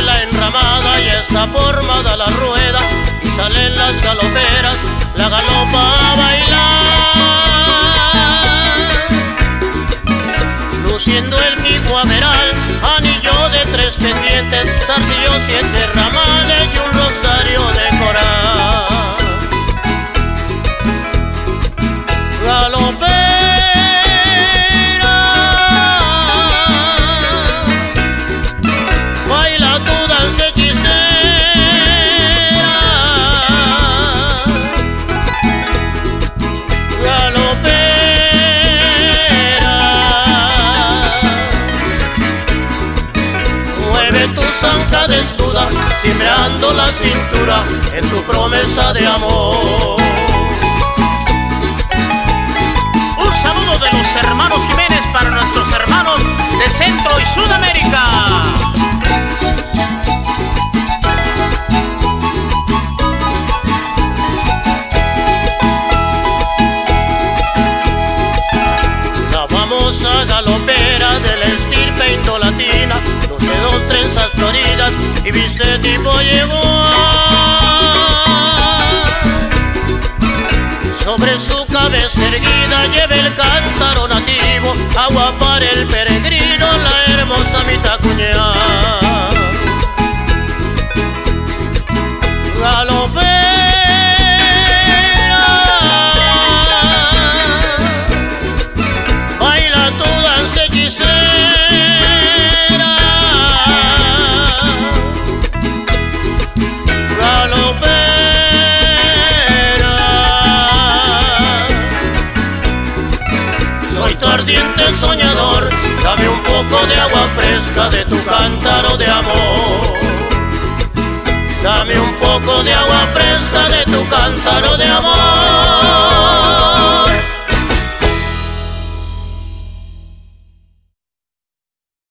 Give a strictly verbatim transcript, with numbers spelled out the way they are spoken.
la enramada y está formada la rueda, y salen las galoperas, la galopa a bailar, luciendo el quijuameral, anillo de tres pendientes, zarcillo, siete ramales y un rosario de coral. Galopera, baila tu danza hechicera. Galopera, mueve tu zanca desnuda, cimbrando la cintura en tu promesa de amor. Saludos de los hermanos Jiménez para nuestros hermanos de Centro y Sudamérica. La famosa galopera de la estirpe indolatina, luce dos trenzas floridas y viste tipo llegó. Sobre su cabeza erguida lleva el cántaro nativo, agua para el peregrino, la hermosa mitacuña. Galopera, baila tu danza hechicera. Galopera, ardiente soñador, dame un poco de agua fresca de tu cántaro de amor. Dame un poco de agua fresca de tu cántaro de amor.